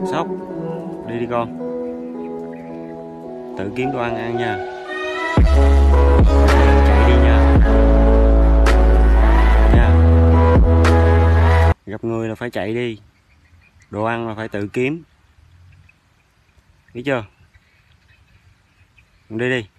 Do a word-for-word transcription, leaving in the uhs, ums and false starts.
Sóc, đi đi con. Tự kiếm đồ ăn ăn nha. Chạy đi nha. Nha. Gặp người là phải chạy đi. Đồ ăn là phải tự kiếm. Biết chưa? Đi đi.